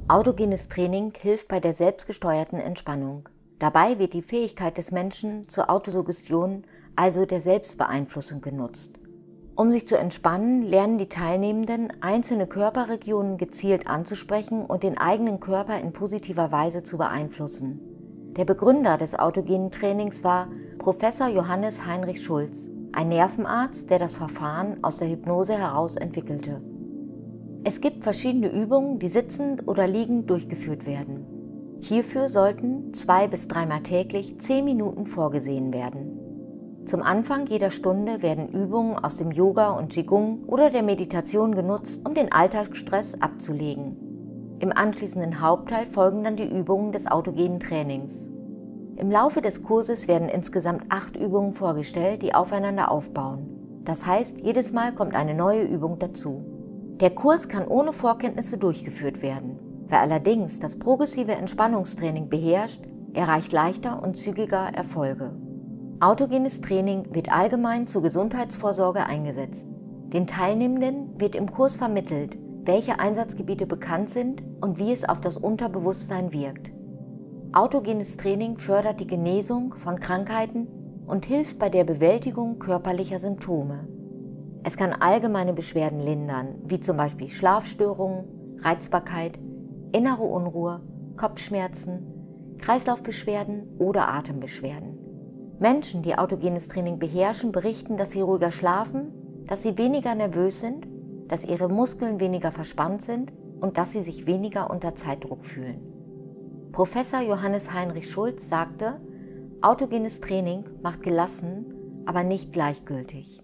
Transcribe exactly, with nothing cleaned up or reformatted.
Autogenes Training hilft bei der selbstgesteuerten Entspannung. Dabei wird die Fähigkeit des Menschen zur Autosuggestion, also der Selbstbeeinflussung, genutzt. Um sich zu entspannen, lernen die Teilnehmenden, einzelne Körperregionen gezielt anzusprechen und den eigenen Körper in positiver Weise zu beeinflussen. Der Begründer des autogenen Trainings war Professor Johannes Heinrich Schultz, ein Nervenarzt, der das Verfahren aus der Hypnose heraus entwickelte. Es gibt verschiedene Übungen, die sitzend oder liegend durchgeführt werden. Hierfür sollten zwei bis dreimal täglich zehn Minuten vorgesehen werden. Zum Anfang jeder Stunde werden Übungen aus dem Yoga und Qigong oder der Meditation genutzt, um den Alltagsstress abzulegen. Im anschließenden Hauptteil folgen dann die Übungen des autogenen Trainings. Im Laufe des Kurses werden insgesamt acht Übungen vorgestellt, die aufeinander aufbauen. Das heißt, jedes Mal kommt eine neue Übung dazu. Der Kurs kann ohne Vorkenntnisse durchgeführt werden. Wer allerdings das progressive Entspannungstraining beherrscht, erreicht leichter und zügiger Erfolge. Autogenes Training wird allgemein zur Gesundheitsvorsorge eingesetzt. Den Teilnehmenden wird im Kurs vermittelt, welche Einsatzgebiete bekannt sind und wie es auf das Unterbewusstsein wirkt. Autogenes Training fördert die Genesung von Krankheiten und hilft bei der Bewältigung körperlicher Symptome. Es kann allgemeine Beschwerden lindern, wie zum Beispiel Schlafstörungen, Reizbarkeit, innere Unruhe, Kopfschmerzen, Kreislaufbeschwerden oder Atembeschwerden. Menschen, die autogenes Training beherrschen, berichten, dass sie ruhiger schlafen, dass sie weniger nervös sind, dass ihre Muskeln weniger verspannt sind und dass sie sich weniger unter Zeitdruck fühlen. Professor Johannes Heinrich Schultz sagte, autogenes Training macht gelassen, aber nicht gleichgültig.